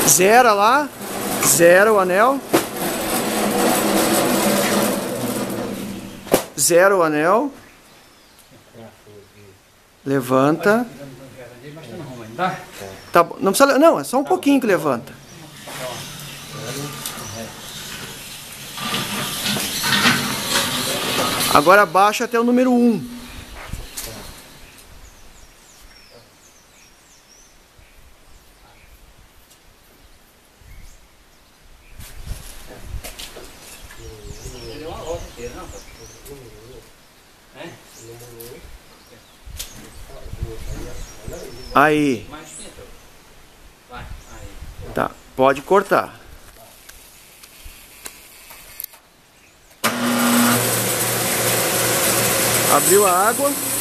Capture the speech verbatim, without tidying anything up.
Zera lá. Zera o anel. Zera o anel. Levanta. Tá bom. Não precisa, não, é só um pouquinho que levanta. Agora baixa até o número um. Aí. Tá, pode cortar. Abriu a água.